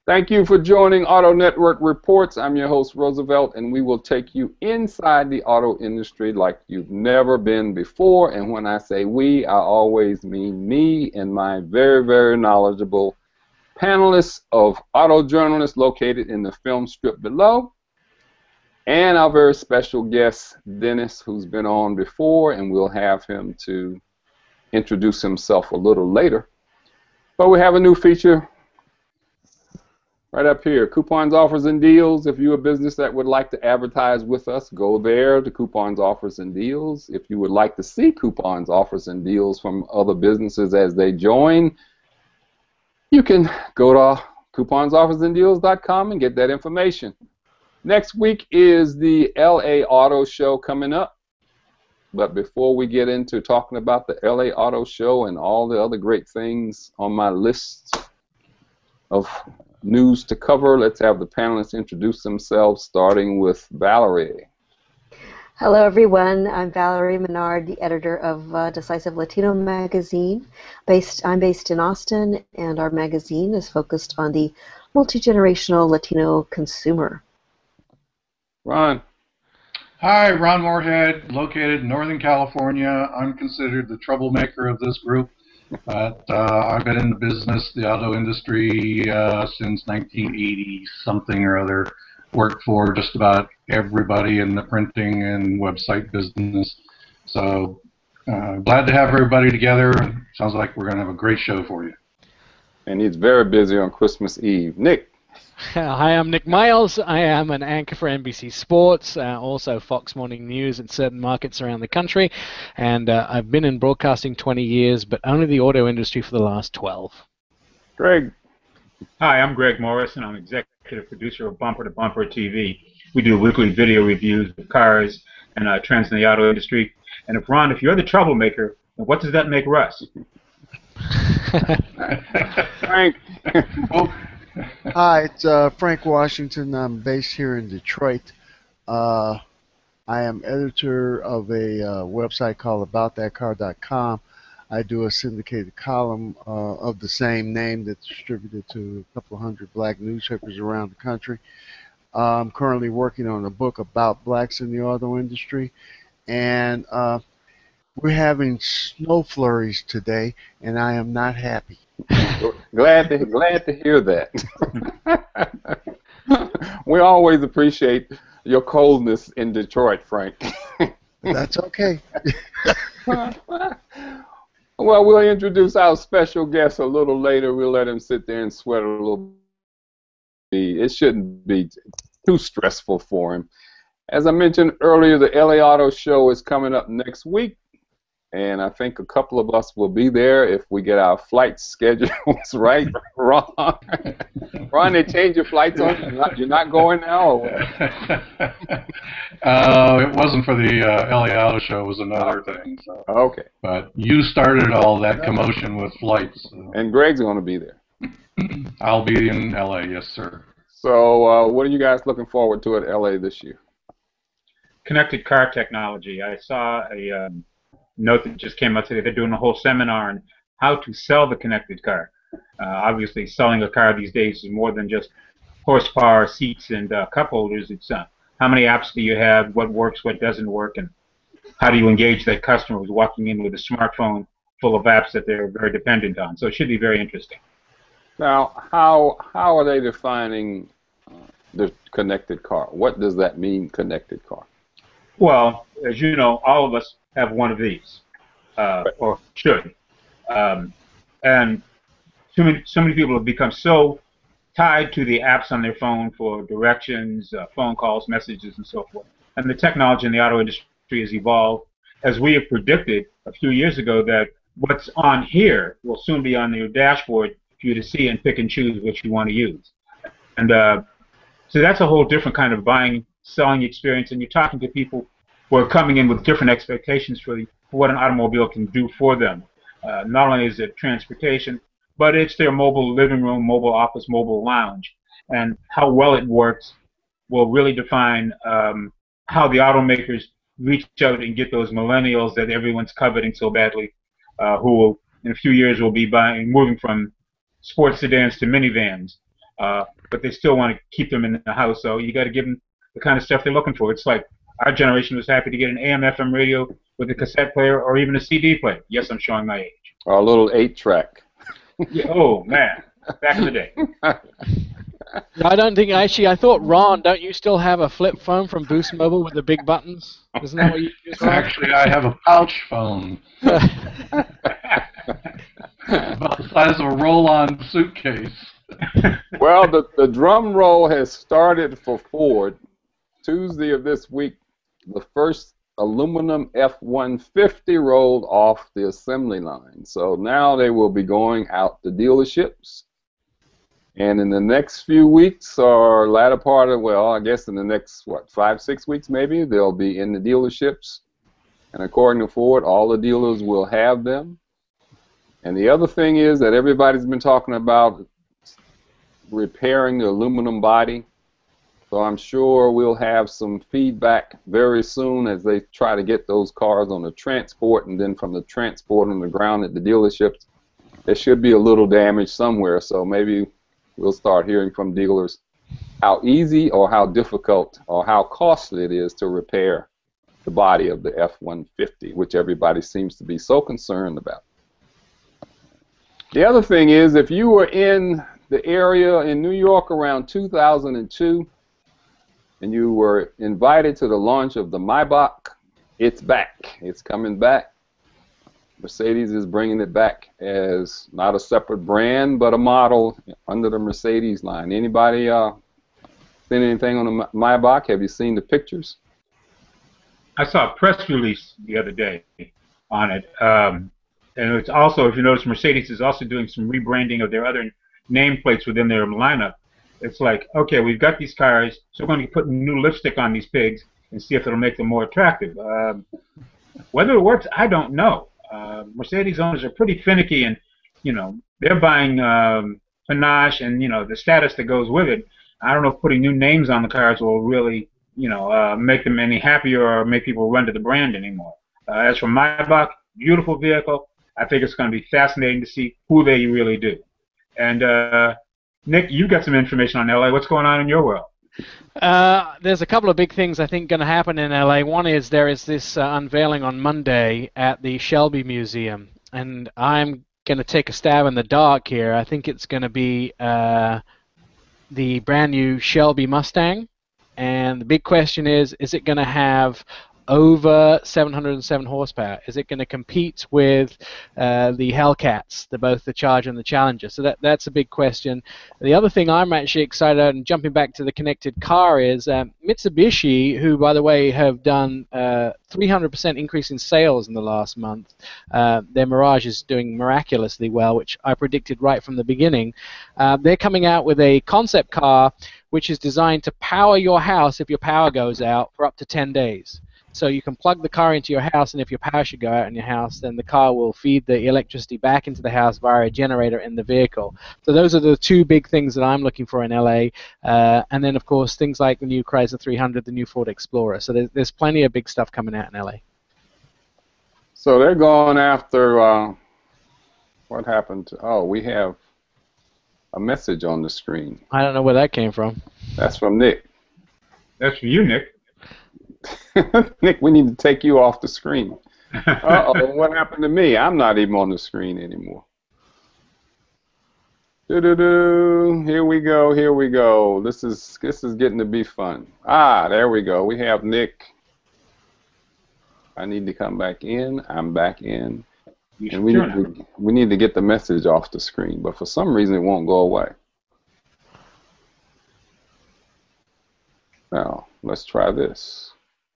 Thank you for joining Auto Network Reports. I'm your host, Roosevelt, and we will take you inside the auto industry like you've never been before. And when I say we, I always mean me and my very, very knowledgeable panelists of auto journalists located in the film strip below. And our very special guest, Dennis, who's been on before, and we'll have him to introduce himself a little later. But we have a new feature right up here, coupons, offers, and deals. If you're a business that would like to advertise with us, go there to coupons, offers, and deals. If you would like to see coupons, offers, and deals from other businesses as they join, you can go to couponsoffersanddeals.com and get that information. Next week is the LA Auto Show coming up. But before we get into talking about the LA Auto Show and all the other great things on my list of news to cover, let's have the panelists introduce themselves, starting with Valerie. Hello, everyone. I'm Valerie Menard, the editor of Decisive Latino magazine. I'm based in Austin, and our magazine is focused on the multi-generational Latino consumer. Ron. Hi, Ron Moorhead, located in Northern California. I'm considered the troublemaker of this group, but I've been in the business, the auto industry, since 1980 something or other. Worked for just about everybody in the printing and website business. So glad to have everybody together. Sounds like we're going to have a great show for you. And he's very busy on Christmas Eve. Nick. Hi, I'm Nick Miles. I am an anchor for NBC Sports, also Fox Morning News in certain markets around the country, and I've been in broadcasting 20 years, but only the auto industry for the last 12. Greg. Hi, I'm Greg Morrison. I'm executive producer of Bumper to Bumper TV. We do weekly video reviews of cars and trends in the auto industry. And if you're the troublemaker, then what does that make Russ? Frank. Hi, it's Frank Washington. I'm based here in Detroit. I am editor of a website called AboutThatCar.com. I do a syndicated column of the same name that's distributed to a couple hundred black newspapers around the country. I'm currently working on a book about blacks in the auto industry, and we're having snow flurries today, and I am not happy. Glad to hear that. We always appreciate your coldness in Detroit, Frank. That's okay. Well, we'll introduce our special guest a little later. We'll let him sit there and sweat a little bit. It shouldn't be too stressful for him. As I mentioned earlier, the LA Auto Show is coming up next week. And I think a couple of us will be there if we get our flight schedules right. Ron, they changed your flights on you? You're not going now? Or what? It wasn't for the LA Auto Show. It was another thing. So. Okay. But you started all that commotion with flights. So. And Greg's going to be there. I'll be in LA, yes, sir. So what are you guys looking forward to at LA this year? Connected car technology. I saw a note that just came out today. They're doing a whole seminar on how to sell the connected car. Obviously, selling a car these days is more than just horsepower, seats, and cup holders. It's how many apps do you have, what works, what doesn't work, and how do you engage that customer who's walking in with a smartphone full of apps that they're very dependent on. So it should be very interesting. Now, how are they defining the connected car? What does that mean, connected car? Well, as you know, all of us have one of these, or should. And so many people have become so tied to the apps on their phone for directions, phone calls, messages, and so forth. And the technology in the auto industry has evolved, as we have predicted a few years ago, that what's on here will soon be on your dashboard for you to see and pick and choose what you want to use. And so that's a whole different kind of buying, selling experience, and you're talking to people who are coming in with different expectations for what an automobile can do for them. Not only is it transportation, but it's their mobile living room, mobile office, mobile lounge. And how well it works will really define how the automakers reach out and get those millennials that everyone's coveting so badly, who will, in a few years will be moving from sports sedans to minivans. but they still want to keep them in the house. So you got to give them the kind of stuff they're looking for. It's like our generation was happy to get an AM/FM radio with a cassette player or even a CD player. Yes, I'm showing my age. Or a little 8-track. Yeah, oh man, back in the day. I don't think actually. I thought, Ron, don't you still have a flip phone from Boost Mobile with the big buttons? Isn't that what you use, Ron? Actually, I have a pouch phone. About the size of a roll-on suitcase. Well, the drum roll has started for Ford. Tuesday of this week, the first aluminum F-150 rolled off the assembly line. So now they will be going out to dealerships. And in the next few weeks, or latter part of, well, I guess in the next, 5-6 weeks maybe, they'll be in the dealerships. And according to Ford, all the dealers will have them. And the other thing is that everybody's been talking about repairing the aluminum body. So I'm sure we'll have some feedback very soon as they try to get those cars on the transport, and then from the transport on the ground at the dealerships, there should be a little damage somewhere. So maybe we'll start hearing from dealers how easy or how difficult or how costly it is to repair the body of the F-150, which everybody seems to be so concerned about. The other thing is, if you were in the area in New York around 2002 and you were invited to the launch of the Maybach, it's back. It's coming back. Mercedes is bringing it back as not a separate brand, but a model under the Mercedes line. Anybody seen anything on the Maybach? Have you seen the pictures? I saw a press release the other day on it. And it's also, if you notice, Mercedes is also doing some rebranding of their other nameplates within their lineup. It's like, okay, we've got these cars, so we're going to put new lipstick on these pigs and see if it'll make them more attractive. Whether it works, I don't know. Mercedes owners are pretty finicky, and they're buying panache and the status that goes with it. I don't know if putting new names on the cars will really make them any happier or make people run to the brand anymore. As for Maybach, beautiful vehicle. I think it's going to be fascinating to see who they really do. And Nick, you've got some information on LA. What's going on in your world? There's a couple of big things I think going to happen in LA. One is there is this unveiling on Monday at the Shelby Museum, and I'm going to take a stab in the dark here. I think it's going to be the brand new Shelby Mustang, and the big question is it going to have over 707 horsepower? Is it going to compete with the Hellcats, both the Charger and the Challenger? So that's a big question. The other thing I'm actually excited about, and jumping back to the connected car, is Mitsubishi, who, by the way, have done 300% increase in sales in the last month. Their Mirage is doing miraculously well, which I predicted right from the beginning. They're coming out with a concept car which is designed to power your house if your power goes out for up to 10 days. So you can plug the car into your house, and if your power should go out in your house, then the car will feed the electricity back into the house via a generator in the vehicle. So those are the two big things that I'm looking for in LA. And then, of course, things like the new Chrysler 300, the new Ford Explorer. So there's plenty of big stuff coming out in LA. So they're going after, what happened to, oh, we have a message on the screen. I don't know where that came from. That's from Nick. That's for you, Nick. Nick, we need to take you off the screen. Uh-oh, what happened to me? I'm not even on the screen anymore. Doo-doo-doo. Here we go, here we go. This is getting to be fun. Ah, there we go. We have Nick. I need to come back in. I'm back in. And we need to get the message off the screen, but for some reason it won't go away. Now, let's try this.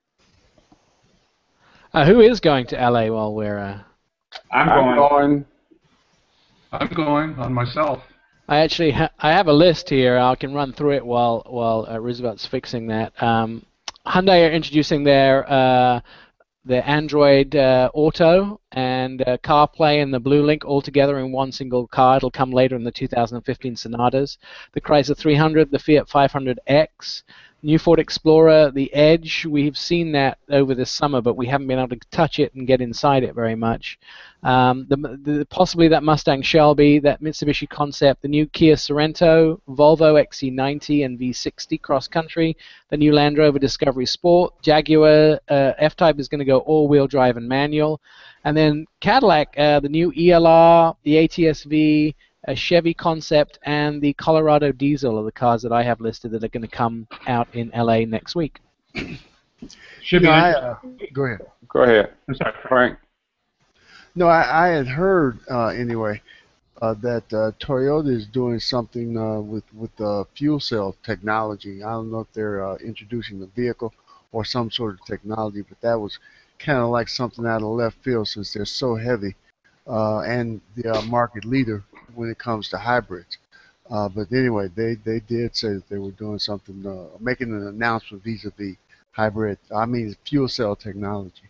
Who is going to LA while we're... I'm going. I'm going on myself. I actually I have a list here. I can run through it while Roosevelt's fixing that. Hyundai are introducing their Android Auto and CarPlay and the BlueLink all together in one single car. It'll come later in the 2015 Sonatas. The Chrysler 300, the Fiat 500X, New Ford Explorer, the Edge, we've seen that over the summer, but we haven't been able to touch it and get inside it very much. Possibly that Mustang Shelby, that Mitsubishi Concept, the new Kia Sorento, Volvo XC90 and V60 cross country, the new Land Rover Discovery Sport, Jaguar F-Type is going to go all-wheel drive and manual, and then Cadillac, the new ELR, the ATS-V, a Chevy Concept, and the Colorado Diesel are the cars that I have listed that are going to come out in LA next week. Should be. Go ahead. Go ahead. I'm sorry, Frank. No, I had heard anyway that Toyota is doing something with fuel cell technology. I don't know if they're introducing the vehicle or some sort of technology, but that was kind of like something out of left field since they're so heavy and they are market leader when it comes to hybrids. But anyway, they did say that they were doing something, making an announcement vis-a-vis hybrid, fuel cell technology.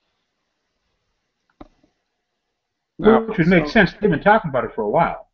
which would make sense. They've been talking about it for a while.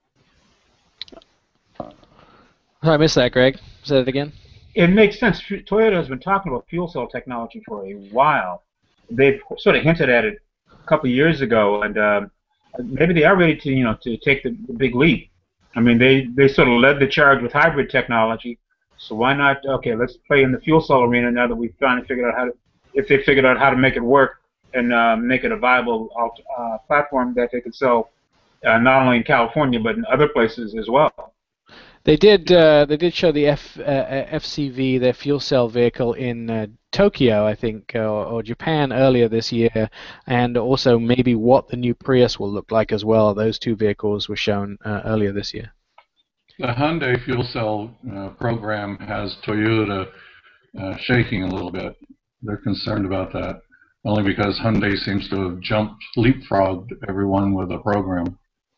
I missed that, Greg. Say that again. It makes sense. Toyota has been talking about fuel cell technology for a while. They've sort of hinted at it a couple of years ago, and maybe they are ready to, to take the big leap. I mean, they sort of led the charge with hybrid technology, so why not? Okay, let's play in the fuel cell arena now that we've finally figured out if they figured out how to make it work and make it a viable platform that they could sell not only in California but in other places as well. They did show the FCV, their fuel cell vehicle, in Tokyo, I think, or Japan earlier this year, and also maybe what the new Prius will look like as well. Those two vehicles were shown earlier this year. The Hyundai fuel cell program has Toyota shaking a little bit. They're concerned about that, only because Hyundai seems to have leapfrogged everyone with a program.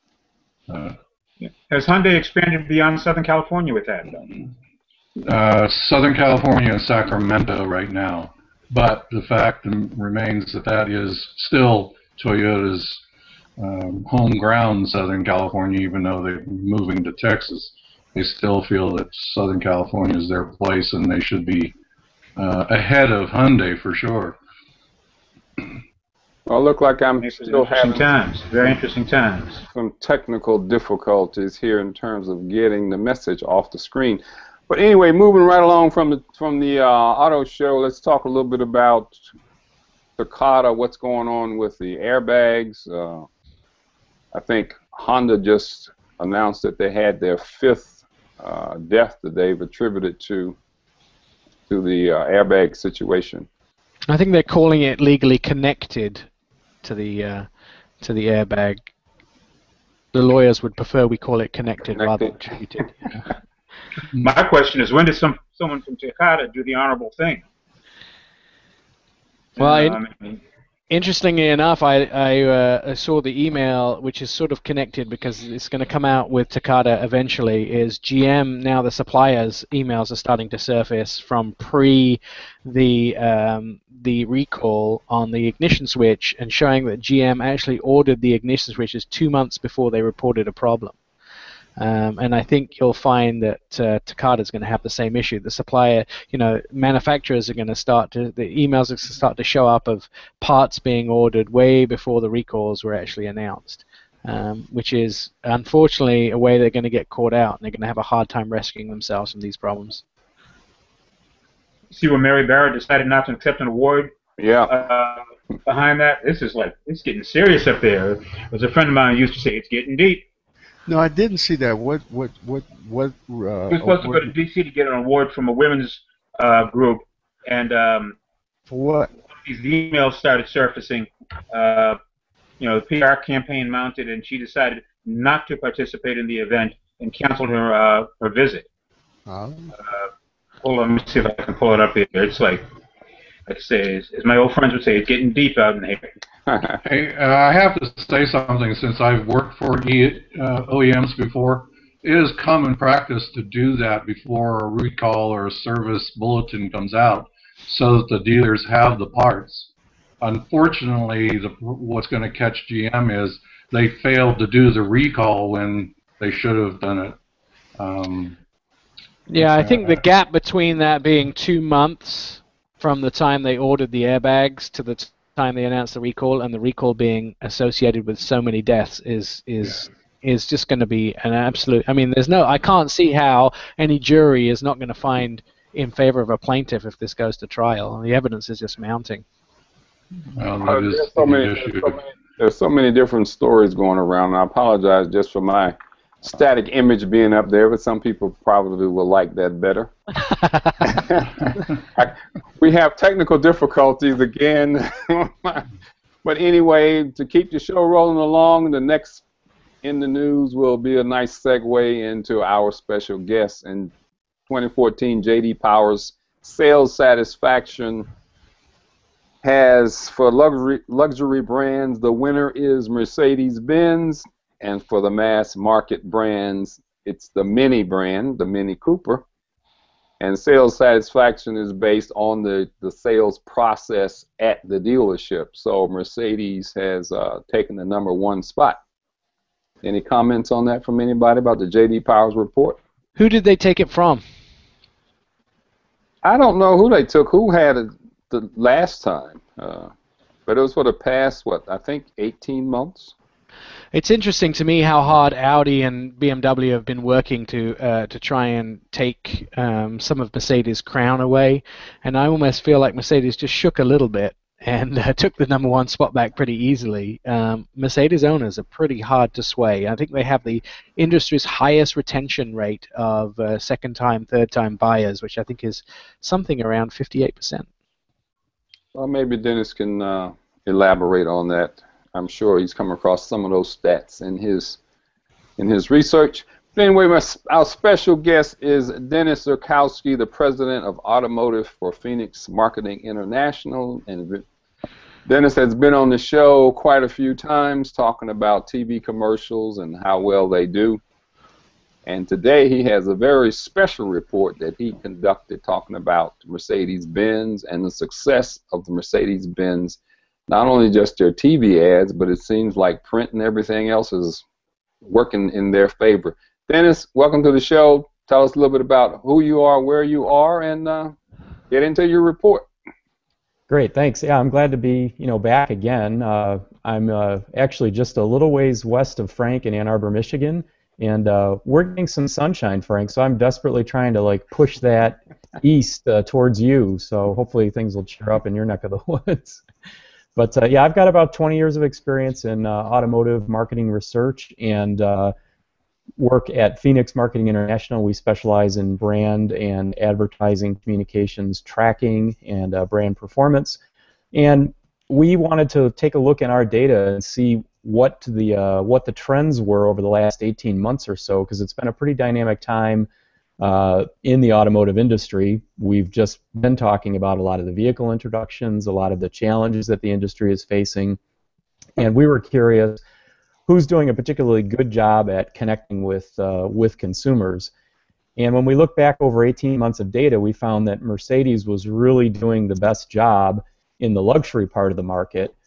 Has Hyundai expanded beyond Southern California with that, though? Southern California and Sacramento right now, but the fact remains that is still Toyota's home ground, Southern California, even though they're moving to Texas. They still feel that Southern California is their place, and they should be ahead of Hyundai for sure. Well, look like I'm still having very interesting times. Some technical difficulties here in terms of getting the message off the screen. But anyway, moving right along from the auto show, let's talk a little bit about Takata, what's going on with the airbags. I think Honda just announced that they had their 5th death that they've attributed to the airbag situation. I think they're calling it legally connected to the airbag. The lawyers would prefer we call it connected rather than attributed. My question is, when does someone from Takata do the honorable thing? Well, interestingly enough, I saw the email, which is sort of connected because it's going to come out with Takata eventually, is GM, now the suppliers' emails are starting to surface from the recall on the ignition switch and showing that GM actually ordered the ignition switches 2 months before they reported a problem. And I think you'll find that Takata is going to have the same issue. The supplier, manufacturers are going to the emails are going to start to show up of parts being ordered way before the recalls were actually announced, which is unfortunately a way they're going to get caught out, and they're going to have a hard time rescuing themselves from these problems. See where Mary Barra decided not to accept an award? Yeah. Behind that, it's getting serious up there. As a friend of mine used to say, it's getting deep. No, I didn't see that. What? He was supposed to go to D.C. to get an award from a women's group, and for what? These emails started surfacing. The PR campaign mounted, and she decided not to participate in the event and canceled her visit. Oh. Hold on, let me see if I can pull it up here. It's like I say, as my old friends would say, it's getting deep out in here. Hey, I have to say something. Since I've worked for OEMs before, it is common practice to do that before a recall or a service bulletin comes out, so that the dealers have the parts. Unfortunately, what's going to catch GM is they failed to do the recall when they should have done it. Yeah, I think the gap between that being 2 months from the time they ordered the airbags to the time they announced the recall, and the recall being associated with so many deaths is just going to be an absolute. I mean, I can't see how any jury is not going to find in favor of a plaintiff if this goes to trial. The evidence is just mounting. Well, that is the issue. There's so many different stories going around, and I apologize just for my static image being up there, but some people probably will like that better. We have technical difficulties again. But anyway, to keep the show rolling along, the next in the news will be a nice segue into our special guest. In 2014, J.D. Power's sales satisfaction has, for luxury brands, the winner is Mercedes-Benz, and for the mass market brands, it's the Mini brand, the Mini Cooper. And sales satisfaction is based on the sales process at the dealership. So Mercedes has taken the #1 spot. Any comments on that from anybody about the J.D. Power's report? Who did they take it from? I don't know who they took. Who had it the last time? But it was for the past, I think 18 months? It's interesting to me how hard Audi and BMW have been working to try and take some of Mercedes' crown away, and I almost feel like Mercedes just shook a little bit and took the #1 spot back pretty easily. Mercedes owners are pretty hard to sway. I think they have the industry's highest retention rate of second-time, third-time buyers, which I think is something around 58%. Well, maybe Dennis can elaborate on that. I'm sure he's come across some of those stats in his research. But anyway, our special guest is Dennis Zurkowsky, the president of Automotive for Phoenix Marketing International. And Dennis has been on the show quite a few times talking about TV commercials and how well they do. And today he has a very special report that he conducted talking about Mercedes-Benz and the success of the Mercedes-Benz, not only just their TV ads, but it seems like print and everything else is working in their favor. Dennis, welcome to the show. Tell us a little bit about who you are, where you are, and get into your report. Great, thanks. Yeah, I'm glad to be, back again. I'm actually just a little ways west of Frank in Ann Arbor, Michigan, and we're getting some sunshine, Frank. So I'm desperately trying to push that east towards you. So hopefully things will cheer up in your neck of the woods. But yeah, I've got about 20 years of experience in automotive marketing research and work at Phoenix Marketing International. We specialize in brand and advertising communications tracking and brand performance. And we wanted to take a look in our data and see what the trends were over the last 18 months or so, because it's been a pretty dynamic time in the automotive industry. We've just been talking about a lot of the vehicle introductions, a lot of the challenges that the industry is facing, and we were curious who's doing a particularly good job at connecting with consumers. And when we look back over 18 months of data, we found that Mercedes was really doing the best job in the luxury part of the market.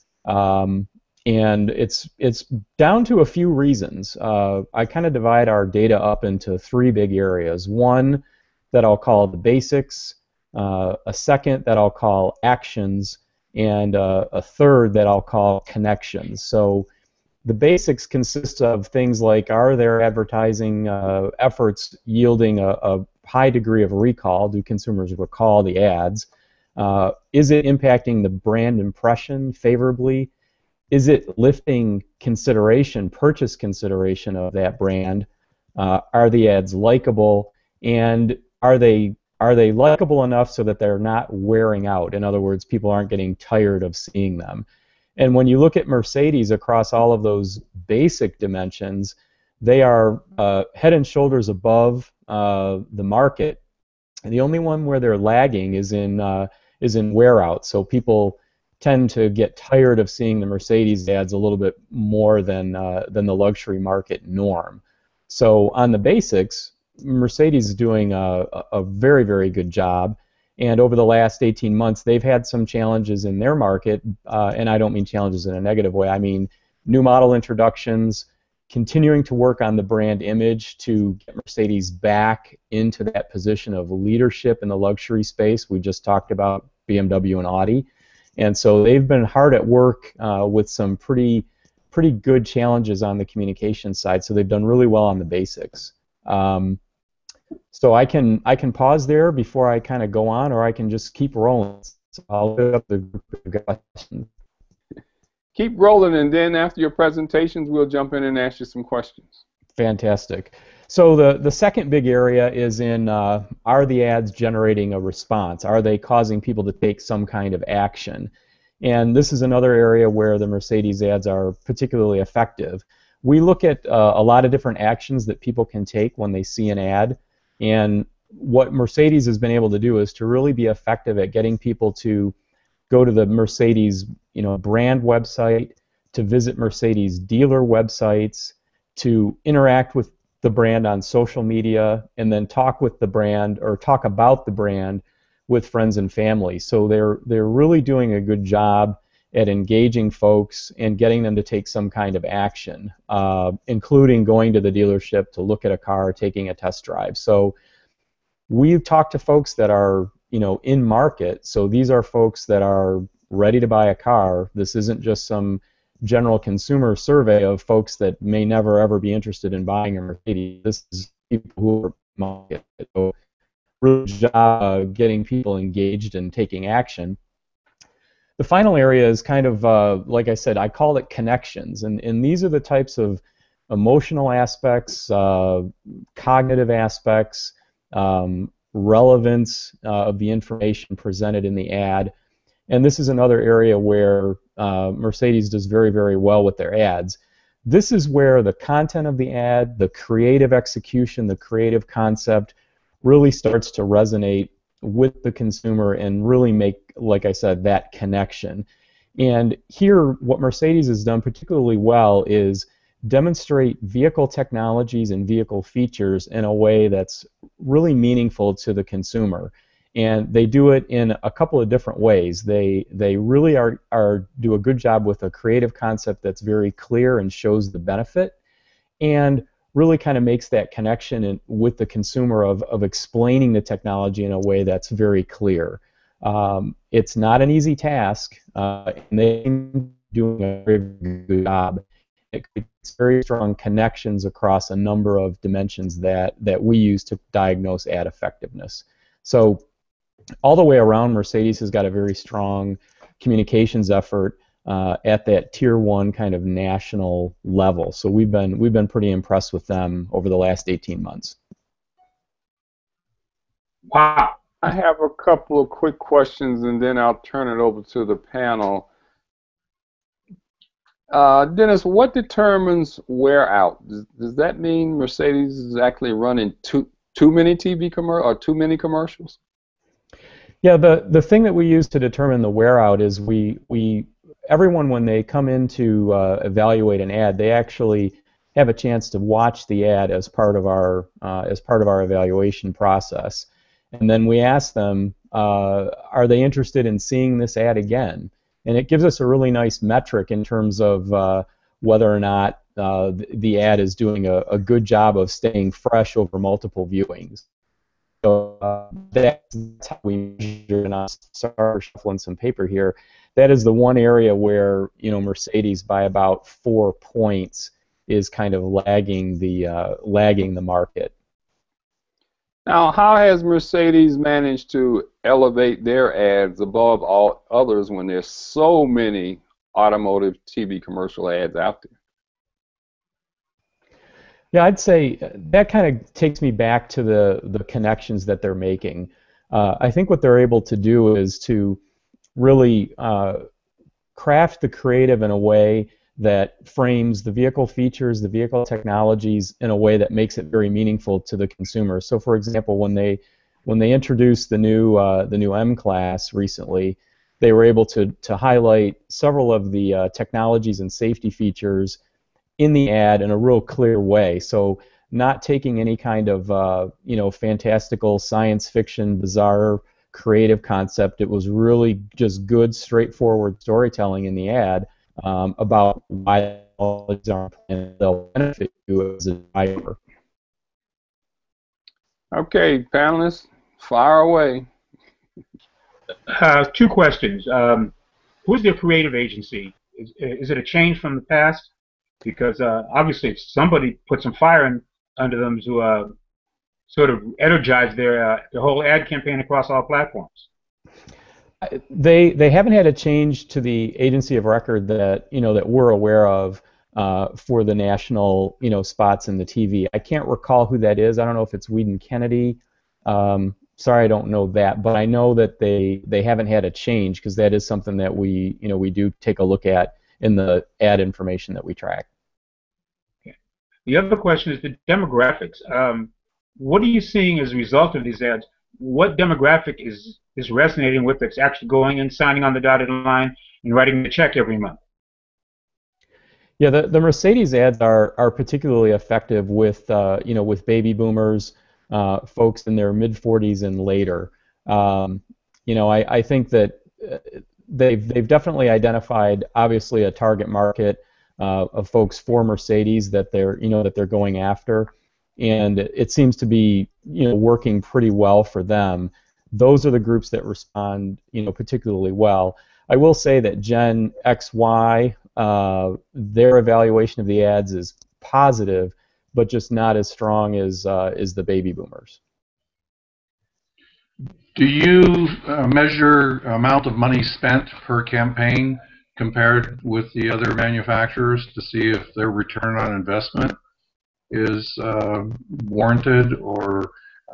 And it's down to a few reasons. I kind of divide our data up into 3 big areas. One that I'll call the basics, a second that I'll call actions, and a third that I'll call connections. So the basics consist of things like, are their advertising efforts yielding a high degree of recall? Do consumers recall the ads? Is it impacting the brand impression favorably? Is it lifting consideration, purchase consideration of that brand? Are the ads likable? And are they likable enough so that they're not wearing out? In other words, people aren't getting tired of seeing them. And when you look at Mercedes across all of those basic dimensions, they are head and shoulders above the market. And the only one where they're lagging is in wear out. So people tend to get tired of seeing the Mercedes ads a little bit more than the luxury market norm. So on the basics, Mercedes is doing a very, very good job. And over the last 18 months, they've had some challenges in their market, and I don't mean challenges in a negative way. I mean new model introductions continuing to work on the brand image to get Mercedes back into that position of leadership in the luxury space. We just talked about BMW and Audi. And so they've been hard at work with some pretty good challenges on the communication side. So they've done really well on the basics. So I can pause there before I kind of go on, or I can just keep rolling. So I'll look up the group of questions. Keep rolling, and then after your presentations, we'll jump in and ask you some questions. Fantastic. So the second big area is in are the ads generating a response? Are they causing people to take some kind of action? And this is another area where the Mercedes ads are particularly effective. We look at a lot of different actions that people can take when they see an ad, and what Mercedes has been able to do is to really be effective at getting people to go to the Mercedes brand website, to visit Mercedes dealer websites, to interact with the brand on social media, and then talk with the brand or talk about the brand with friends and family. So they're really doing a good job at engaging folks and getting them to take some kind of action, including going to the dealership to look at a car, taking a test drive. So we've talked to folks that are in market. So these are folks that are ready to buy a car. This isn't just some general consumer survey of folks that may never ever be interested in buying a Mercedes. This is people who are in market. So really good job getting people engaged and taking action. The final area is kind of, like I said, I call it connections. And these are the types of emotional aspects, cognitive aspects, relevance of the information presented in the ad. And this is another area where Mercedes does very, very well with their ads. This is where the content of the ad, the creative execution, the creative concept really starts to resonate with the consumer and really make, like I said, that connection. And here, what Mercedes has done particularly well is demonstrate vehicle technologies and vehicle features in a way that's really meaningful to the consumer. And they do it in a couple of different ways. They really do a good job with a creative concept that's very clear and shows the benefit, and really kind of makes that connection with the consumer of explaining the technology in a way that's very clear. It's not an easy task, and they're doing a very good job. It creates very strong connections across a number of dimensions that we use to diagnose ad effectiveness. So all the way around, Mercedes has got a very strong communications effort at that tier 1 kind of national level. So we've been pretty impressed with them over the last 18 months. Wow. I have a couple of quick questions, and then I'll turn it over to the panel. Dennis, what determines wear out? Does that mean Mercedes is actually running too many TV commercials or too many commercials? Yeah, the thing that we use to determine the wear out is everyone, when they come in to evaluate an ad, they actually have a chance to watch the ad as part of our evaluation process, and then we ask them, are they interested in seeing this ad again? And it gives us a really nice metric in terms of whether or not the ad is doing a good job of staying fresh over multiple viewings. So that's how we measure, and I'll start shuffling some paper here. That is the one area where Mercedes by about 4 points is kind of lagging the market. Now, how has Mercedes managed to elevate their ads above all others when there's so many automotive TV commercial ads out there? Yeah, I'd say that kind of takes me back to the connections that they're making. I think what they're able to do is to really craft the creative in a way that frames the vehicle features, the vehicle technologies in a way that makes it very meaningful to the consumer. So, for example, when they introduced the new M-Class recently, they were able to highlight several of the technologies and safety features in the ad in a real clear way. So, not taking any kind of fantastical science fiction, bizarre creative concept. It was really just good, straightforward storytelling in the ad about why technologies aren't and they'll benefit you as a driver. Okay, panelists, fire away. Two questions. Who's the creative agency? Is it a change from the past? Because obviously somebody put some fire under them to sort of energize their the whole ad campaign across all platforms. They haven't had a change to the agency of record that that we're aware of for the national spots in the TV. I can't recall who that is. I don't know if it's Weeden Kennedy. Sorry, I don't know that, but I know that they haven't had a change because that is something that we do take a look at in the ad information that we track. Okay. The other question is the demographics. What are you seeing as a result of these ads? What demographic is resonating with that's actually going and signing on the dotted line and writing the check every month? Yeah, the Mercedes ads are particularly effective with with baby boomers, folks in their mid-40s and later. I think that they've definitely identified obviously a target market of folks for Mercedes that they're going after, and it seems to be working pretty well for them. Those are the groups that respond particularly well. I will say that Gen XY, their evaluation of the ads is positive, but just not as strong as the baby boomers. Do you measure amount of money spent per campaign compared with the other manufacturers to see if their return on investment is warranted, or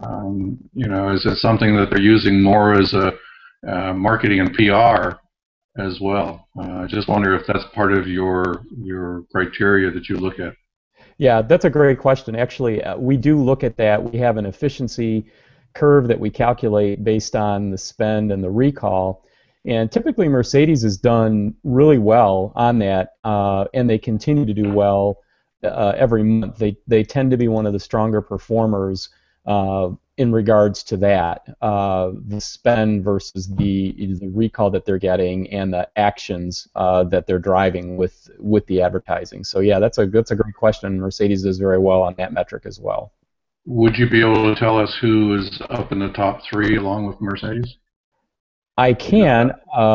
is it something that they're using more as a marketing and PR as well? I just wonder if that's part of your criteria that you look at. Yeah, that's a great question. Actually, we do look at that. We have an efficiency curve that we calculate based on the spend and the recall. And typically Mercedes has done really well on that, and they continue to do well every month. They tend to be one of the stronger performers in regards to that, the spend versus the recall that they're getting and the actions that they're driving with the advertising. So yeah, that's a great question. Mercedes does very well on that metric as well. Would you be able to tell us who is up in the top three along with Mercedes? I can.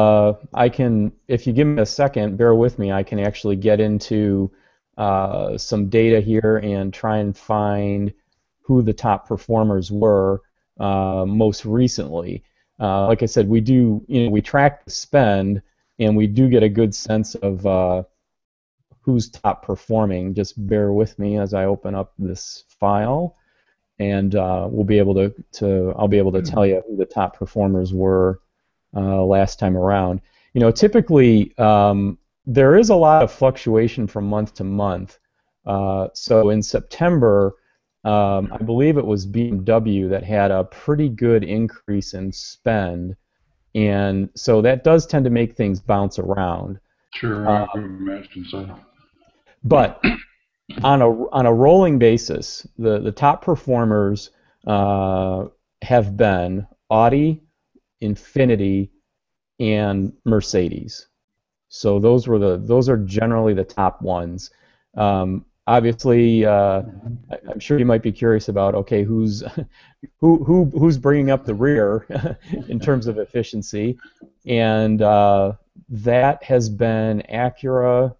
If you give me a second, bear with me. I can actually get into some data here and try and find who the top performers were most recently. Like I said, we track the spend, and we do get a good sense of who's top performing. Just bear with me as I open up this file, and I'll be able to tell you who the top performers were last time around. Typically there is a lot of fluctuation from month to month. So in September, I believe it was BMW that had a pretty good increase in spend, and so that does tend to make things bounce around. Sure, I would imagine so. But on a rolling basis, the top performers have been Audi, Infiniti, and Mercedes. So those are generally the top ones. Obviously, I'm sure you might be curious about, okay, who's bringing up the rear in terms of efficiency, and that has been Acura,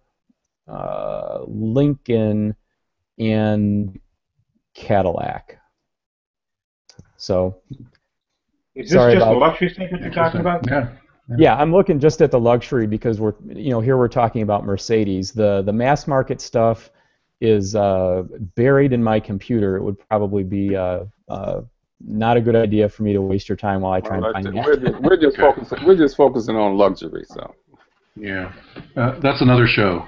Lincoln, and Cadillac. So, is this just the luxury segment you're talking about? Yeah, I'm looking just at the luxury because here we're talking about Mercedes. The mass market stuff is buried in my computer. It would probably be not a good idea for me to waste your time while I try and find it. We're just focusing on luxury. So yeah, that's another show.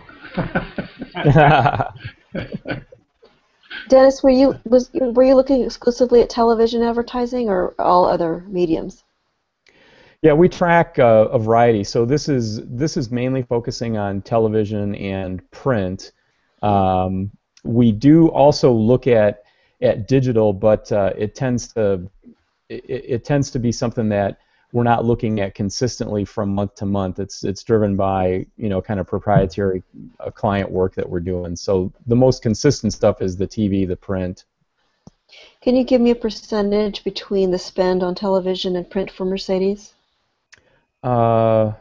Dennis, were you looking exclusively at television advertising or all other mediums? Yeah, we track a variety. So this is mainly focusing on television and print. We do also look at digital, but it tends to be something that we're not looking at consistently from month to month. It's driven by, you know, kind of proprietary client work that we're doing. So the most consistent stuff is the TV, the print. Can you give me a percentage between the spend on television and print for Mercedes? Yeah.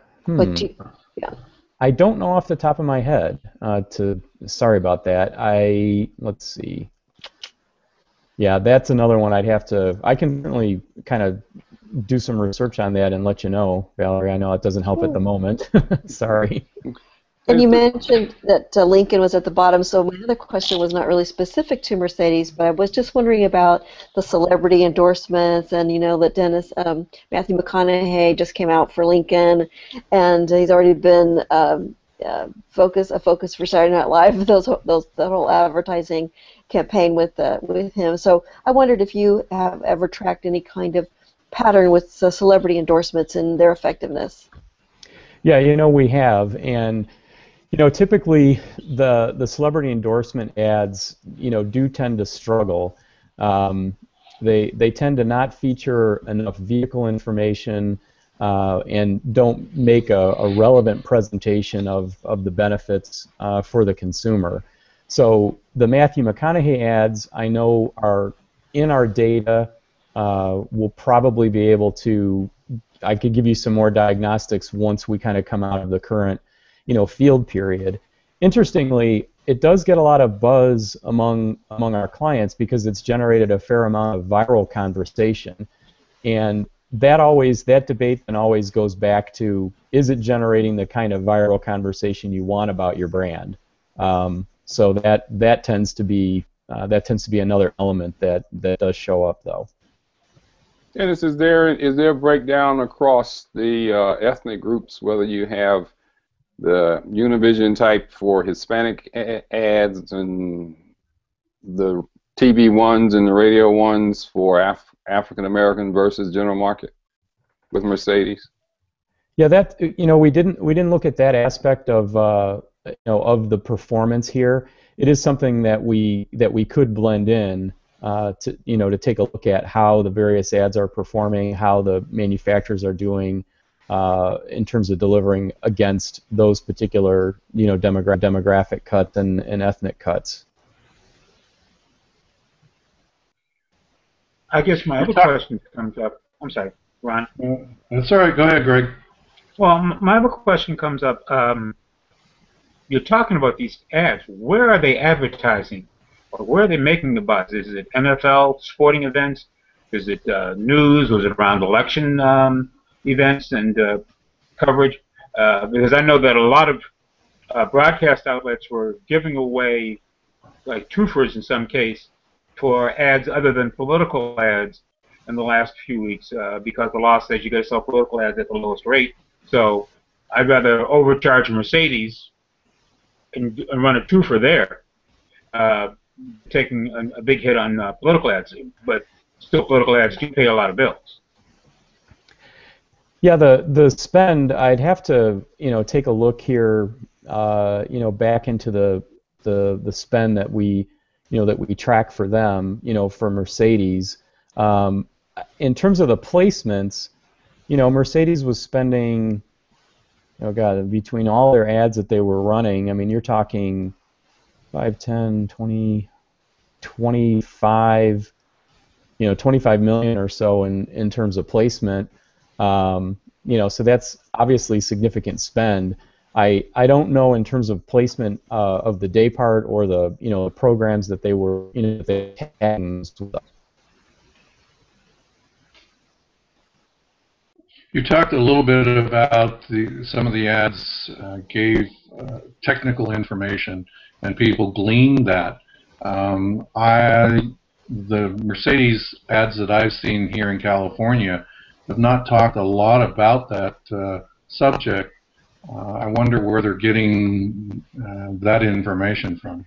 I don't know off the top of my head. Sorry about that. Let's see. Yeah, that's another one I'd have to. I can certainly kind of do some research on that and let you know, Valerie. I know it doesn't help at the moment. Sorry. And you mentioned that Lincoln was at the bottom, so my other question was not really specific to Mercedes, but I was just wondering about the celebrity endorsements, and you know that Matthew McConaughey just came out for Lincoln, and he's already been a focus for Saturday Night Live. The whole advertising campaign with him. So I wondered if you have ever tracked any kind of pattern with celebrity endorsements and their effectiveness. Yeah, you know, we have, and you know, typically the celebrity endorsement ads, you know, do tend to struggle. They tend to not feature enough vehicle information and don't make a relevant presentation of the benefits for the consumer. So the Matthew McConaughey ads, I know, are in our data. We'll probably be able to. I could give you some more diagnostics once we kind of come out of the current, you know, field period. Interestingly, it does get a lot of buzz among our clients because it's generated a fair amount of viral conversation, and that debate then always goes back to, is it generating the kind of viral conversation you want about your brand? So that tends to be another element that does show up, though. Dennis, is there a breakdown across the ethnic groups, whether you have the Univision type for Hispanic ads and the TV ones and the radio ones for African American versus general market with Mercedes? Yeah, that, you know, we didn't look at that aspect of you know, of the performance here. It is something that we could blend in to, you know, to take a look at how the various ads are performing, how the manufacturers are doing in terms of delivering against those particular, you know, demographic cuts and ethnic cuts. I guess my other question comes up. I'm sorry, Ron. That's all right. Go ahead, Greg. Well, my other question comes up. You're talking about these ads. Where are they advertising? Or where are they making the buzz? Is it NFL sporting events? Is it news? Was it around election events and coverage? Because I know that a lot of broadcast outlets were giving away, like twofers in some case, for ads other than political ads in the last few weeks because the law says you got to sell political ads at the lowest rate. So I'd rather overcharge Mercedes and run a twofer there, taking a big hit on political ads, but still political ads do pay a lot of bills. Yeah, the spend, I'd have to, you know, take a look here, you know, back into the spend that we, you know, that we track for them, you know, for Mercedes. In terms of the placements, you know, Mercedes was spending, oh God, between all their ads that they were running, I mean, you're talking 5, 10, 20, 25, you know, 25 million or so in terms of placement. You know, so that's obviously significant spend. I don't know in terms of placement of the day part or the, you know, the programs that they were, you know, they had. You talked a little bit about some of the ads gave technical information, and people gleaned that. The Mercedes ads that I've seen here in California have not talked a lot about that subject. I wonder where they're getting that information from.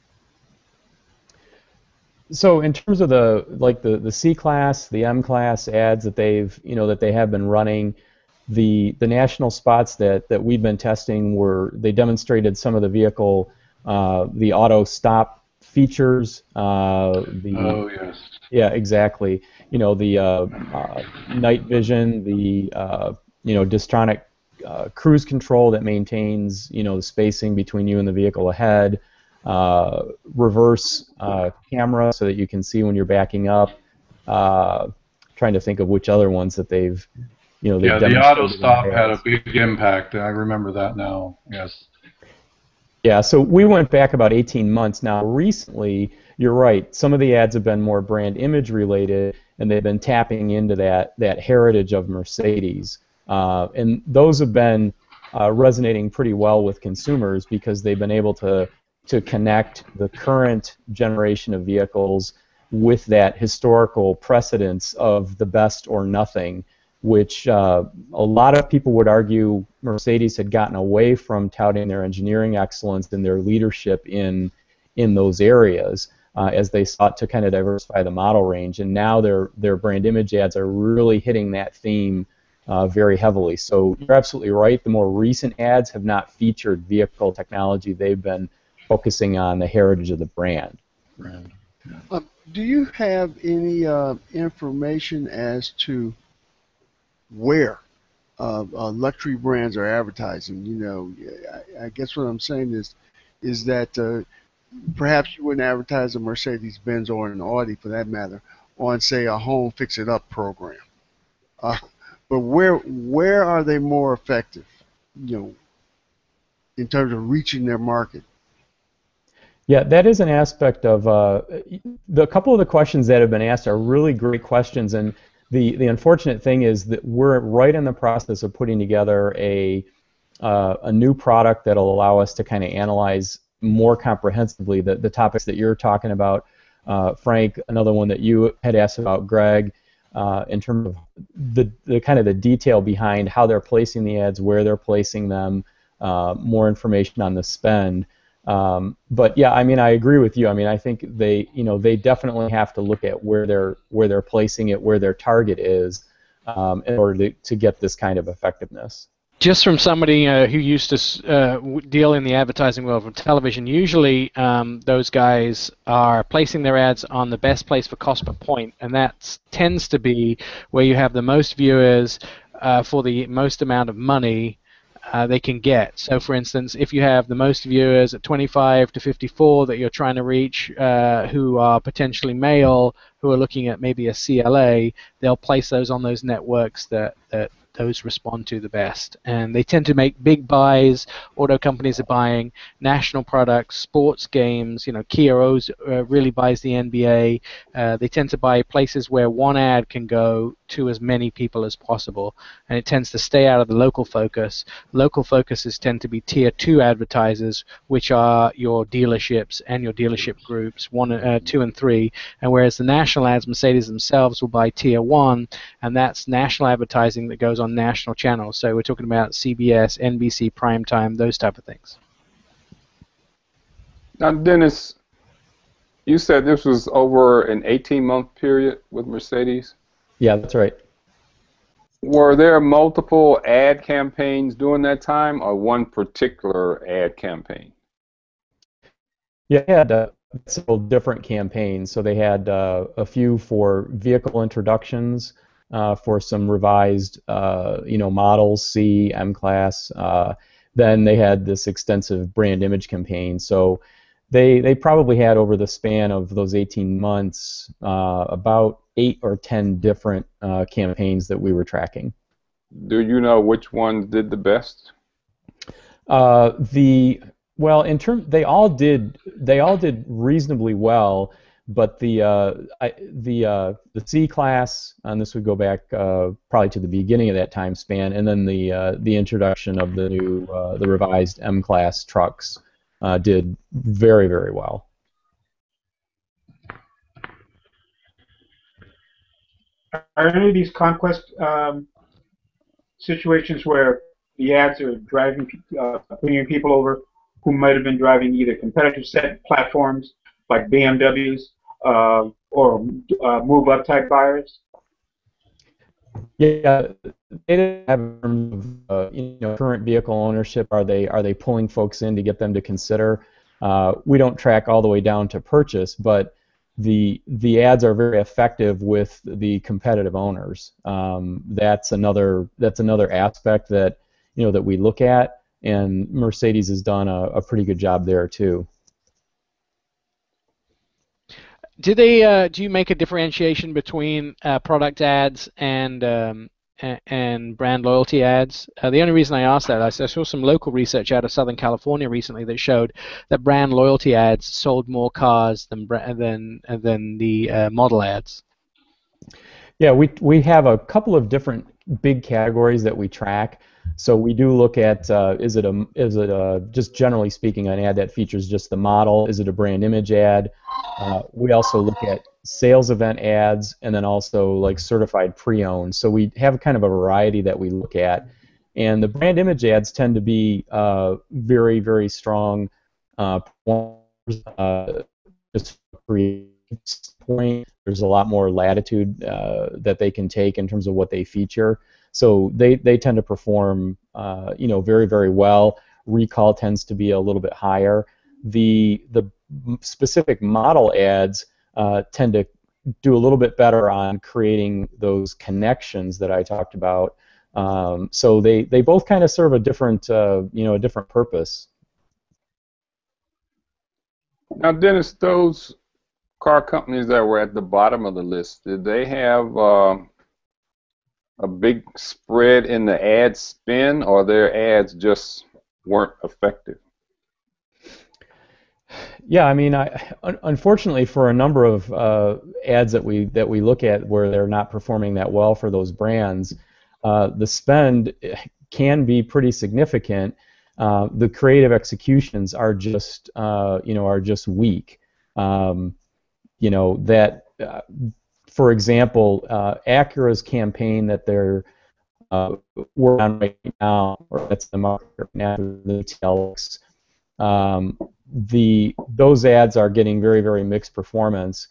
So in terms of the C-class, the M-class ads that they've, you know, that they have been running, the national spots that we've been testing they demonstrated some of the vehicle, the auto stop features, Oh, yes. yeah, exactly. You know, the night vision, the Distronic cruise control that maintains, the spacing between you and the vehicle ahead, reverse camera so that you can see when you're backing up. Trying to think of which other ones that they've Yeah, the auto demonstrated in the stop had a past. big impact. I remember that now. Yes. Yeah, so we went back about 18 months. Now, recently, you're right, some of the ads have been more brand image related, and they've been tapping into that heritage of Mercedes. And those have been resonating pretty well with consumers because they've been able to connect the current generation of vehicles with that historical precedence of the best or nothing, which a lot of people would argue Mercedes had gotten away from touting their engineering excellence and their leadership in those areas as they sought to kind of diversify the model range. And now their brand image ads are really hitting that theme very heavily. So you're absolutely right. The more recent ads have not featured vehicle technology. They've been focusing on the heritage of the brand. Do you have any information as to where luxury brands are advertising? I guess what I'm saying is that perhaps you wouldn't advertise a Mercedes-Benz or an Audi, for that matter, on, say, a home fix-it-up program. But where are they more effective, in terms of reaching their market? Yeah, that is an aspect of the couple of the questions that have been asked are really great questions, and the unfortunate thing is that we're right in the process of putting together a new product that'll allow us to kind of analyze more comprehensively the topics that you're talking about, Frank. Another one that you had asked about, Greg, in terms of the kind of the detail behind how they're placing the ads, where they're placing them, more information on the spend. But yeah, I mean, I agree with you. I mean, I think they definitely have to look at where they're placing it, where their target is, in order to get this kind of effectiveness. Just from somebody who used to deal in the advertising world from television, usually those guys are placing their ads on the best place for cost per point, and that tends to be where you have the most viewers for the most amount of money they can get. So, for instance, if you have the most viewers at 25 to 54 that you're trying to reach, who are potentially male, who are looking at maybe a CLA, they'll place those on those networks that those respond to the best. And they tend to make big buys. Auto companies are buying national products, sports games. Kia really buys the NBA. They tend to buy places where one ad can go to as many people as possible, and it tends to stay out of the local focus. Local focuses tend to be tier 2 advertisers, which are your dealerships and your dealership groups 1, 2, and 3. And whereas the national ads, Mercedes themselves will buy tier 1, and that's national advertising that goes on national channels. So we're talking about CBS, NBC, Primetime, those type of things. Now, Dennis, you said this was over an 18-month period with Mercedes? Yeah, that's right. Were there multiple ad campaigns during that time, or one particular ad campaign? Yeah, they had several different campaigns. So they had a few for vehicle introductions, for some revised, models, C, M-Class. Then they had this extensive brand image campaign. So they probably had, over the span of those 18 months, about 8 or 10 different campaigns that we were tracking. Do you know which ones did the best? Well, they all did reasonably well, but the C class, and this would go back probably to the beginning of that time span, and then the introduction of the new the revised M class trucks did very, very well. Are any of these conquest situations where the ads are bringing people over who might have been driving either competitive set platforms like BMWs or move-up type buyers? Yeah, they didn't have in terms of current vehicle ownership. Are they pulling folks in to get them to consider? We don't track all the way down to purchase, but the ads are very effective with the competitive owners. That's another aspect that that we look at, and Mercedes has done a pretty good job there too. Do you make a differentiation between product ads and brand loyalty ads? The only reason I asked that, I saw some local research out of Southern California recently that showed that brand loyalty ads sold more cars than the model ads. Yeah, we have a couple of different big categories that we track. So we do look at is it just generally speaking an ad that features just the model? Is it a brand image ad? We also look at sales event ads, and then also like certified pre-owned. So we have kind of a variety that we look at, and the brand image ads tend to be very, very strong. Just point, there's a lot more latitude that they can take in terms of what they feature. So they tend to perform very, very well. Recall tends to be a little bit higher. The specific model ads tend to do a little bit better on creating those connections that I talked about. So they both kind of serve a different a different purpose. Now, Dennis, those car companies that were at the bottom of the list, did they have a big spread in the ad spend, or their ads just weren't effective? Yeah, I mean, unfortunately, for a number of ads that we look at where they're not performing that well for those brands, the spend can be pretty significant. The creative executions are just weak. For example, Acura's campaign that they're working on right now, or that's the market right now, the TLX. Those ads are getting very, very mixed performance.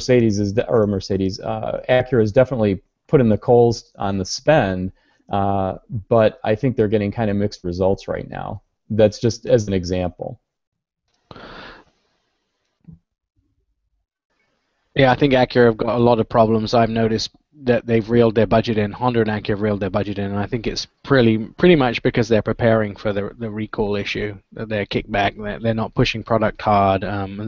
Acura is definitely putting the coals on the spend, but I think they're getting kind of mixed results right now. That's just as an example. Yeah, I think Acura have got a lot of problems. I've noticed that they've reeled their budget in. Honda and Acura have reeled their budget in, and I think it's pretty much because they're preparing for the recall issue. They're kickback. They're not pushing product hard.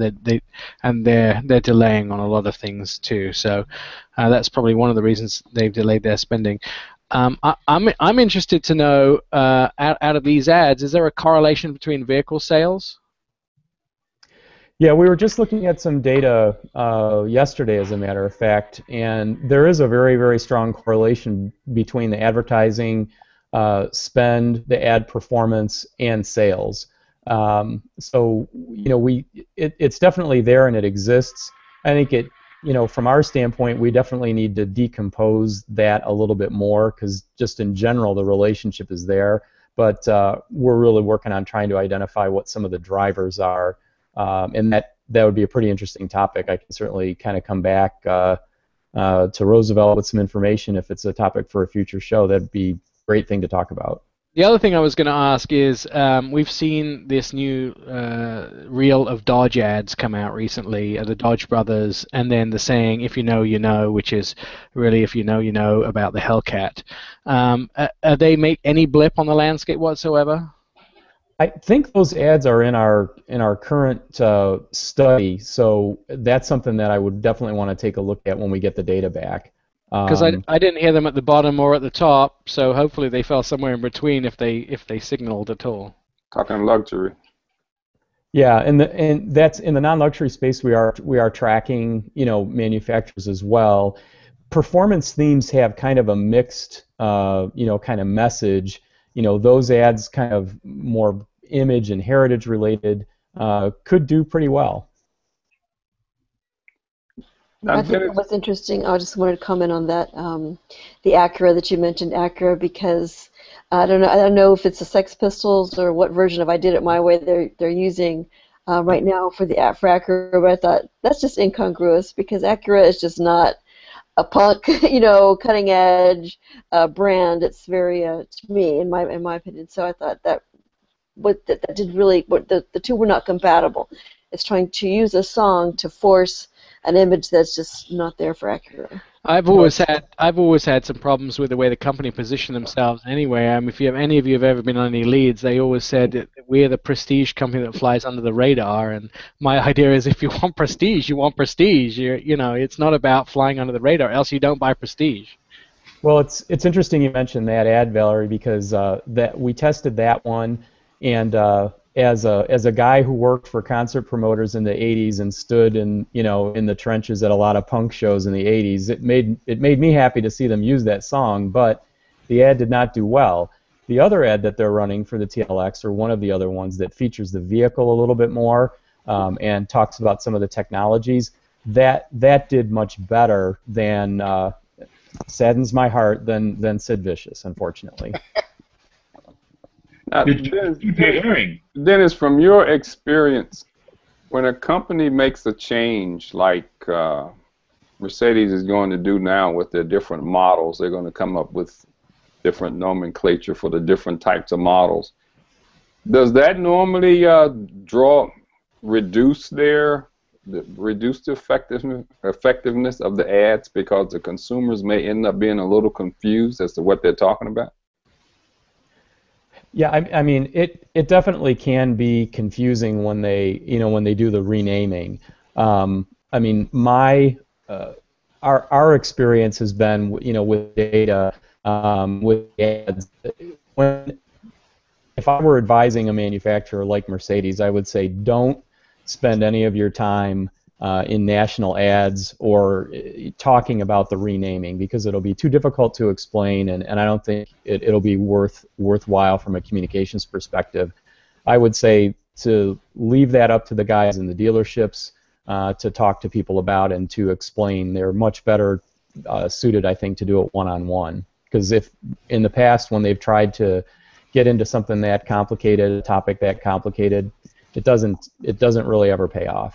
They're delaying on a lot of things too. So that's probably one of the reasons they've delayed their spending. I'm interested to know out of these ads, is there a correlation between vehicle sales? Yeah, we were just looking at some data yesterday, as a matter of fact, and there is a very, very strong correlation between the advertising spend, the ad performance, and sales. So it's definitely there and it exists. I think from our standpoint, we definitely need to decompose that a little bit more, because just in general the relationship is there. But we're really working on trying to identify what some of the drivers are. And that would be a pretty interesting topic. I can certainly kind of come back to Roosevelt with some information if it's a topic for a future show. That'd be a great thing to talk about. The other thing I was going to ask is we've seen this new reel of Dodge ads come out recently, the Dodge brothers, and then the saying, if you know, you know, which is really if you know, you know about the Hellcat. They make any blip on the landscape whatsoever? I think those ads are in our current study, so that's something that I would definitely want to take a look at when we get the data back. Because I didn't hear them at the bottom or at the top, so hopefully they fell somewhere in between if they signaled at all. Talking luxury. Yeah, and that's in the non-luxury space. We are tracking manufacturers as well. Performance themes have kind of a mixed kind of message. Those ads kind of more image and heritage related could do pretty well. I think it was interesting. I just wanted to comment on that, the Acura that you mentioned, Acura, because I don't know if it's the Sex Pistols or what version of I Did It My Way they're using right now for Acura, but I thought that's just incongruous because Acura is just not a punk, cutting edge brand. It's very to me, in my opinion. So I thought that that did really, the two were not compatible. It's trying to use a song to force an image that's just not there for Acura. I've always had some problems with the way the company position themselves. Anyway, if any of you have ever been on any leads, they always said that we're the prestige company that flies under the radar. And my idea is, if you want prestige, you want prestige. It's not about flying under the radar, else you don't buy prestige. Well, it's interesting you mentioned that ad, Valerie, because that we tested that one, and as a guy who worked for concert promoters in the 80s and stood in the trenches at a lot of punk shows in the 80s, it made me happy to see them use that song, but the ad did not do well. The other ad that they're running for the TLX, or one of the other ones that features the vehicle a little bit more and talks about some of the technologies, that did much better than saddens my heart than Sid Vicious, unfortunately. Dennis, from your experience, when a company makes a change like Mercedes is going to do now with their different models, they're going to come up with different nomenclature for the different types of models. Does that normally reduce the effectiveness of the ads, because the consumers may end up being a little confused as to what they're talking about? Yeah, I mean, it definitely can be confusing when they do the renaming. I mean, our experience has been, with data, with ads. If I were advising a manufacturer like Mercedes, I would say don't spend any of your time in national ads or talking about the renaming, because it'll be too difficult to explain, and I don't think it'll be worthwhile from a communications perspective. I would say to leave that up to the guys in the dealerships to talk to people about and to explain. They're much better suited, I think, to do it one-on-one, because if in the past when they've tried to get into something that complicated, a topic that complicated, it doesn't really ever pay off.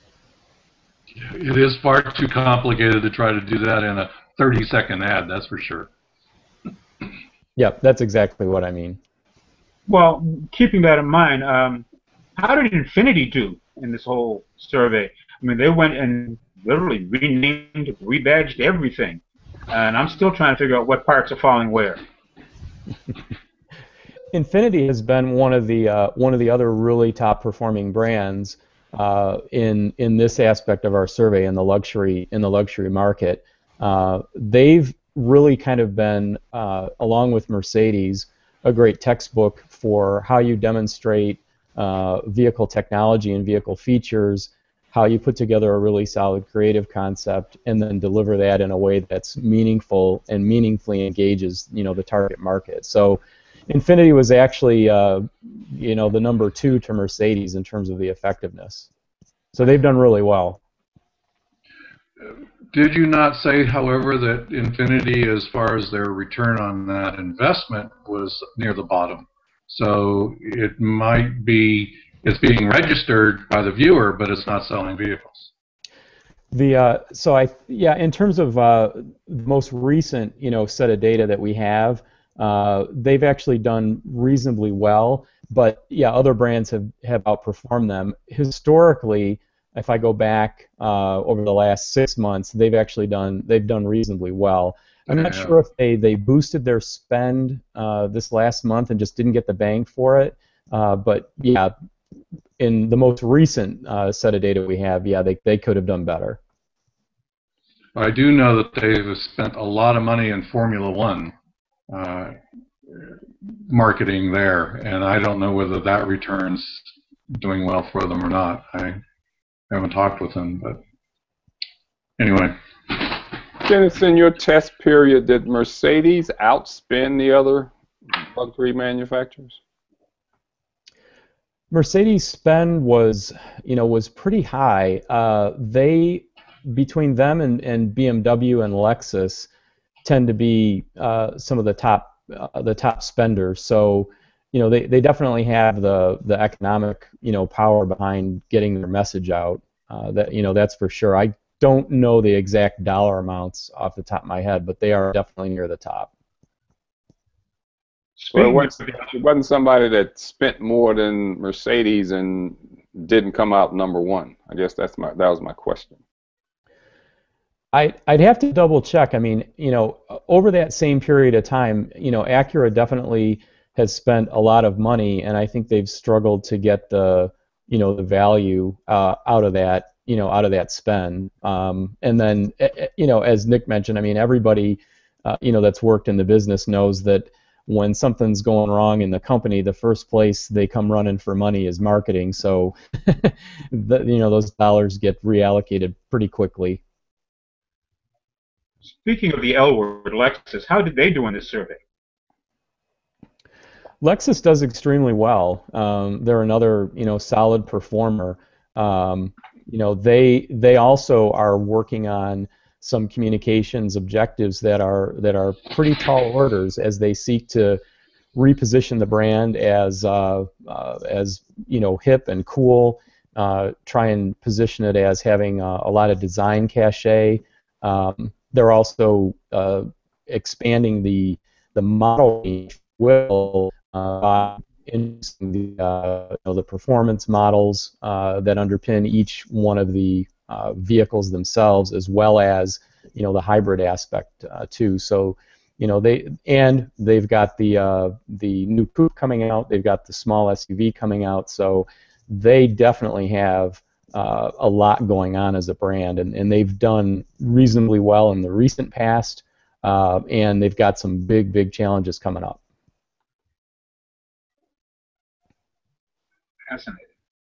It is far too complicated to try to do that in a 30-second ad, that's for sure. Yep, that's exactly what I mean. Well, keeping that in mind, how did Infiniti do in this whole survey? I mean, they went and literally renamed, rebadged everything, and I'm still trying to figure out what parts are falling where. Infiniti has been one of the other really top performing brands in this aspect of our survey in the luxury market. They've really kind of been, along with Mercedes, a great textbook for how you demonstrate vehicle technology and vehicle features, how you put together a really solid creative concept, and then deliver that in a way that's meaningful and meaningfully engages the target market. So Infiniti was actually the number 2 to Mercedes in terms of the effectiveness. So they've done really well. Did you not say, however, that Infiniti, as far as their return on that investment, was near the bottom? So it might be it's being registered by the viewer, but it's not selling vehicles. In terms of the most recent set of data that we have, they've actually done reasonably well, but yeah, other brands have outperformed them. Historically, if I go back over the last 6 months, they've done reasonably well. I'm not sure if they boosted their spend this last month and just didn't get the bang for it, but yeah, in the most recent set of data we have, yeah, they could have done better. I do know that they've spent a lot of money in Formula One marketing there, and I don't know whether that return's doing well for them or not. I haven't talked with them, but anyway. Dennis, in your test period, did Mercedes outspend the other luxury manufacturers? Mercedes' spend was pretty high. Between them and BMW and Lexus tend to be some of the top spenders. So they definitely have the economic power behind getting their message out. That's for sure. I don't know the exact dollar amounts off the top of my head, but they are definitely near the top. So Speaking of it wasn't somebody that spent more than Mercedes and didn't come out number one. I guess that was my question. I'd have to double check. I mean, over that same period of time, Acura definitely has spent a lot of money, and I think they've struggled to get the value out of that spend. And then, as Nick mentioned, I mean, everybody, that's worked in the business knows that when something's going wrong in the company, the first place they come running for money is marketing. So, those dollars get reallocated pretty quickly. Speaking of the L word, Lexus, how did they do in this survey? Lexus does extremely well. They're another, solid performer. They also are working on some communications objectives that are pretty tall orders as they seek to reposition the brand as hip and cool. Try and position it as having a lot of design cachet. They're also expanding the model range by introducing the performance models that underpin each one of the vehicles themselves, as well as the hybrid aspect too. So they've got the new coupe coming out. They've got the small SUV coming out. So they definitely have a lot going on as a brand, and they've done reasonably well in the recent past, and they've got some big challenges coming up. Fascinating.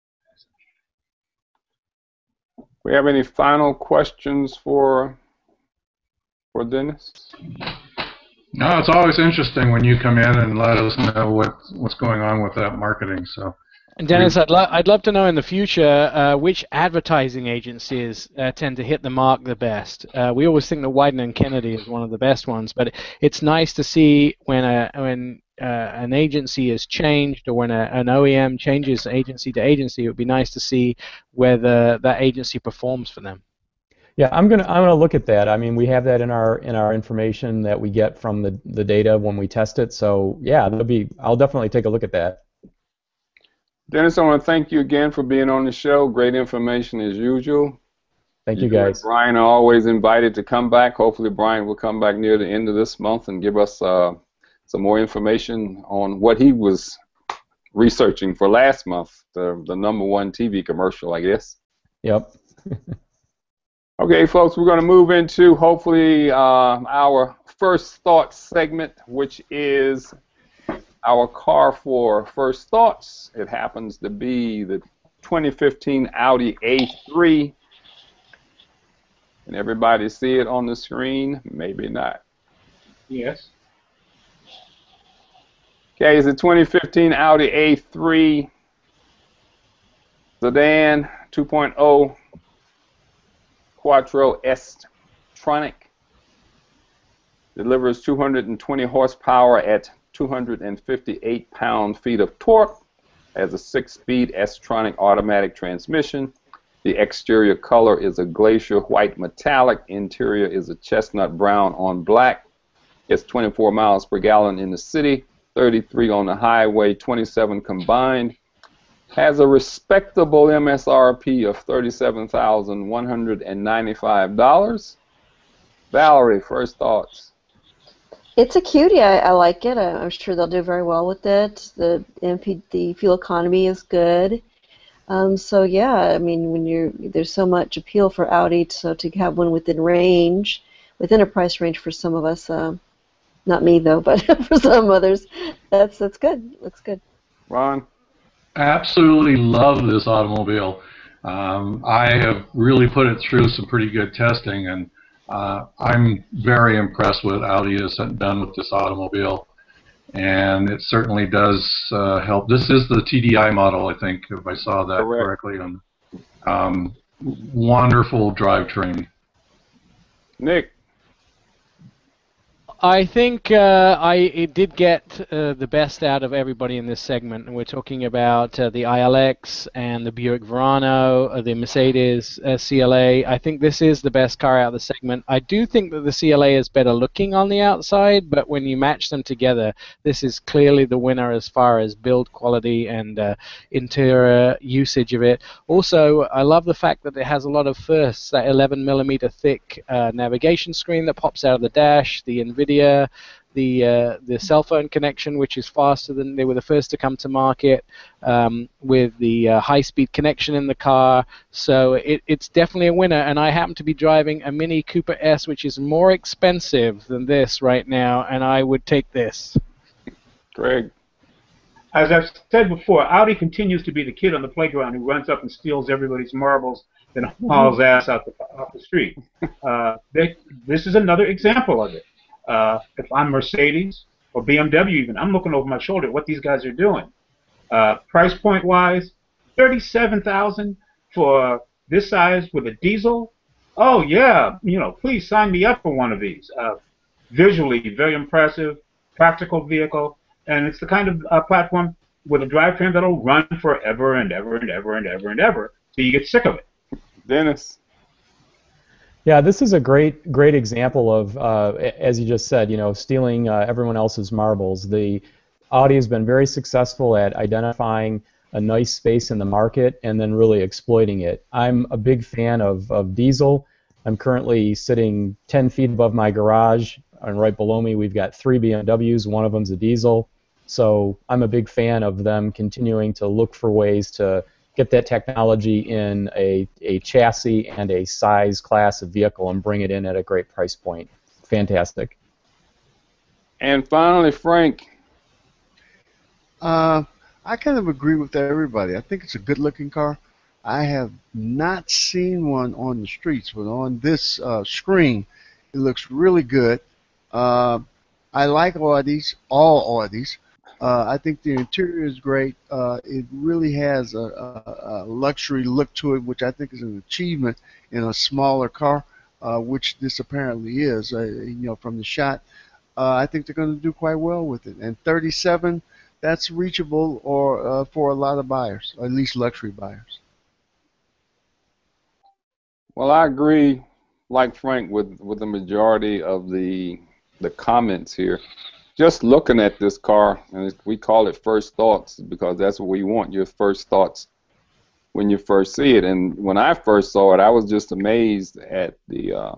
We have any final questions for Dennis? No, it's always interesting when you come in and let us know what's going on with that marketing. So, And Dennis, I'd love to know in the future which advertising agencies tend to hit the mark the best. We always think that Wieden and Kennedy is one of the best ones, but it's nice to see when an agency is changed, or when an OEM changes agency to agency. It would be nice to see whether that agency performs for them. Yeah, I'm gonna look at that. I mean, we have that in our information that we get from the data when we test it. So yeah, I'll definitely take a look at that. Dennis, I want to thank you again for being on the show. Great information as usual. Thank you, guys. Brian are always invited to come back. Hopefully Brian will come back near the end of this month and give us some more information on what he was researching for last month, the #1 TV commercial, I guess. Yep. Okay, folks, we're going to move into hopefully our first thoughts segment, which is our car for first thoughts. It happens to be the 2015 Audi A3. Can everybody see it on the screen? Maybe not. Yes. Okay, it's a 2015 Audi A3 sedan 2.0 Quattro S-Tronic. Delivers 220 horsepower at 258 pound-feet of torque. Has a 6-speed S-Tronic automatic transmission. The exterior color is a glacier white metallic. Interior is a chestnut brown on black. It's 24 miles per gallon in the city, 33 on the highway, 27 combined. Has a respectable MSRP of $37,195. Valerie, first thoughts? It's a cutie. I like it. I'm sure they'll do very well with it. The fuel economy is good. So yeah, I mean, there's so much appeal for Audi, so to have one within a price range for some of us, not me though, but for some others, that's good. Looks good. Ron? absolutely love this automobile. I have really put it through some pretty good testing, and I'm very impressed with what Audi has done with this automobile. And it certainly does help. This is the TDI model, I think, if I saw that correctly. Wonderful drivetrain. Nick? I think it did get the best out of everybody in this segment, and we're talking about the ILX and the Buick Verano, the Mercedes CLA. I think this is the best car out of the segment. I do think that the CLA is better looking on the outside, but when you match them together, this is clearly the winner as far as build quality and interior usage of it. Also, I love the fact that it has a lot of firsts, that 11mm thick navigation screen that pops out of the dash, the NVIDIA, the cell phone connection, which is faster than they were the first to come to market, with the high-speed connection in the car. So it's definitely a winner, and I happen to be driving a Mini Cooper S, which is more expensive than this right now, and I would take this. Greg? As I've said before, Audi continues to be the kid on the playground who runs up and steals everybody's marbles, then hauls ass off the street. This is another example of it. If I'm Mercedes or BMW even, I'm looking over my shoulder at what these guys are doing. Price point wise, $37,000 for this size with a diesel. Oh yeah, please sign me up for one of these. Visually very impressive, practical vehicle, and it's the kind of platform with a drivetrain that'll run forever and ever and ever and ever and ever till you get sick of it. Dennis? Yeah, this is a great example of, as you just said, stealing everyone else's marbles. The Audi has been very successful at identifying a nice space in the market and then really exploiting it. I'm a big fan of diesel. I'm currently sitting 10 feet above my garage, and right below me we've got 3 BMWs. One of them's a diesel. So I'm a big fan of them continuing to look for ways to get that technology in a chassis and a size class of vehicle and bring it in at a great price point. Fantastic. And finally, Frank. I kind of agree with everybody. I think it's a good-looking car. I have not seen one on the streets, but on this screen, it looks really good. I like Audis, all Audis. I think the interior is great. It really has a luxury look to it, which I think is an achievement in a smaller car, which this apparently is. From the shot, I think they're going to do quite well with it. And 37, that's reachable or for a lot of buyers, or at least luxury buyers. Well, I agree, like Frank, with the majority of the comments here. Just looking at this car, and we call it first thoughts because that's what we want, your first thoughts when you first see it. And when I first saw it, I was just amazed at the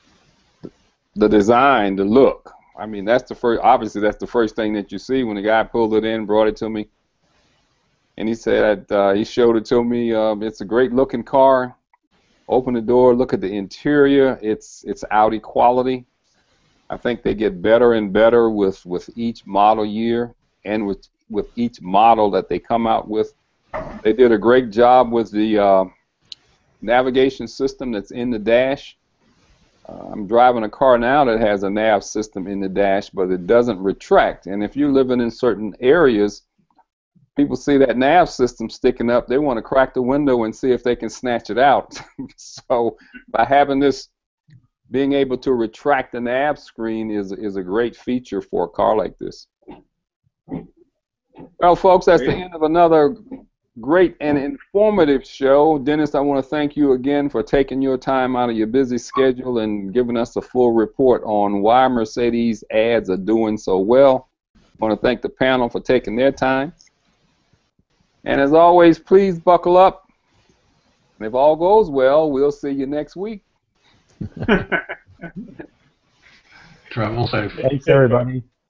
design, the look. I mean, obviously that's the first thing that you see when the guy pulled it in, brought it to me. And he said, he showed it to me, it's a great looking car. Open the door, look at the interior, it's Audi quality. I think they get better and better with each model year and with each model that they come out with. They did a great job with the navigation system that's in the dash. I'm driving a car now that has a nav system in the dash, but it doesn't retract. And if you're living in certain areas, people see that nav system sticking up, they want to crack the window and see if they can snatch it out. So by having this, being able to retract the nav screen is a great feature for a car like this. Well, folks, that's the end of another great and informative show. Dennis, I want to thank you again for taking your time out of your busy schedule and giving us a full report on why Mercedes ads are doing so well. I want to thank the panel for taking their time. And as always, please buckle up. And if all goes well, we'll see you next week. Travel safe. Thanks, everybody.